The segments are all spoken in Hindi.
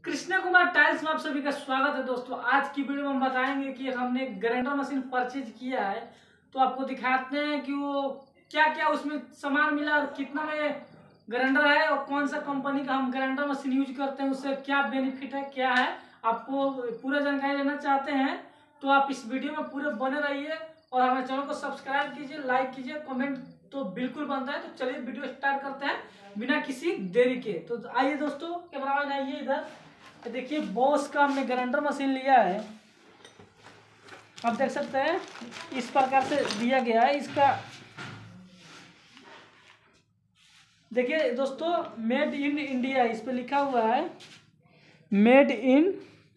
कृष्णा कुमार टाइल्स में आप सभी का स्वागत है दोस्तों। आज की वीडियो में हम बताएंगे कि हमने ग्राइंडर मशीन परचेज किया है, तो आपको दिखाते हैं कि वो क्या क्या उसमें सामान मिला और कितना में ग्राइंडर है और कौन सा कंपनी का हम ग्राइंडर मशीन यूज करते हैं, उससे क्या बेनिफिट है, क्या है। आपको पूरा जानकारी लेना चाहते हैं तो आप इस वीडियो में पूरे बने रहिए और हमारे चैनल को सब्सक्राइब कीजिए, लाइक कीजिए, कमेंट तो बिल्कुल बनता है। तो चलिए वीडियो स्टार्ट करते हैं बिना किसी देरी के। तो आइए दोस्तों, कैमरा मैन आइए इधर। देखिए बॉस का हमने ग्राइंडर मशीन लिया है, आप देख सकते हैं इस प्रकार से दिया गया है। इसका देखिए दोस्तों, मेड इन इंडिया इस पे लिखा हुआ है, मेड इन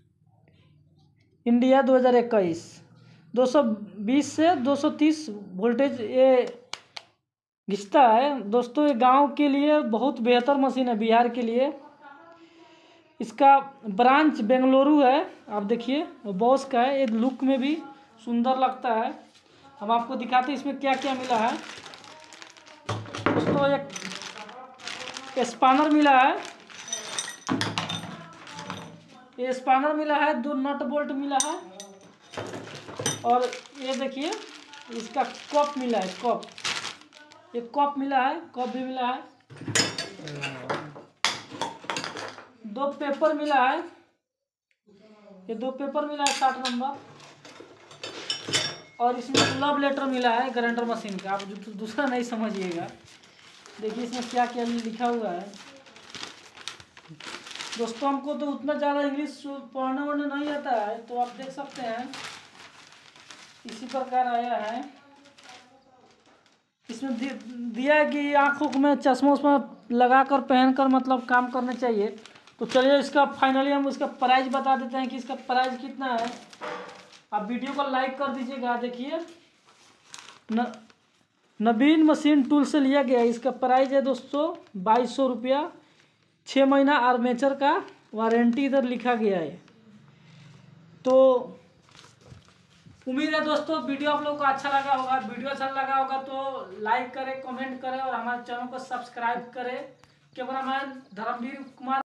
इंडिया 2021। 220 से 230 वोल्टेज ये घिंचता है दोस्तों। ये गांव के लिए बहुत बेहतर मशीन है, बिहार के लिए। इसका ब्रांच बेंगलुरु है, आप देखिए बॉस का है। ये लुक में भी सुंदर लगता है। हम आपको दिखाते हैं इसमें क्या क्या मिला है दोस्तों। एक स्पैनर मिला है, ये स्पैनर मिला है, 2 नट बोल्ट मिला है और ये देखिए इसका कप मिला है, कप, ये कप मिला है, कप भी मिला है। 2 पेपर मिला है, ये 2 पेपर मिला है 60 नंबर। और इसमें लव लेटर मिला है ग्राइंडर मशीन का, आप दूसरा नहीं समझिएगा। देखिए इसमें क्या क्या लिखा हुआ है दोस्तों। हमको तो उतना ज़्यादा इंग्लिश पढ़ने वढ़ने नहीं आता है, तो आप देख सकते हैं इसी प्रकार आया है। इसमें दिया है कि आँखों में चश्मा उश्मा लगा कर पहन कर मतलब काम करने चाहिए। तो चलिए इसका फाइनली हम इसका प्राइस बता देते हैं कि इसका प्राइस कितना है। आप वीडियो को लाइक कर दीजिएगा। देखिए नवीन मशीन टूल से लिया गया है। इसका प्राइस है दोस्तों 2200 रुपया। 6 महीना आर्मेचर का वारंटी इधर लिखा गया है। तो उम्मीद है दोस्तों वीडियो आप लोगों को अच्छा लगा होगा। वीडियो अच्छा लगा होगा तो लाइक करें, कमेंट करें और हमारे चैनल को सब्सक्राइब करें। कैमरामैन धर्मवीर कुमार।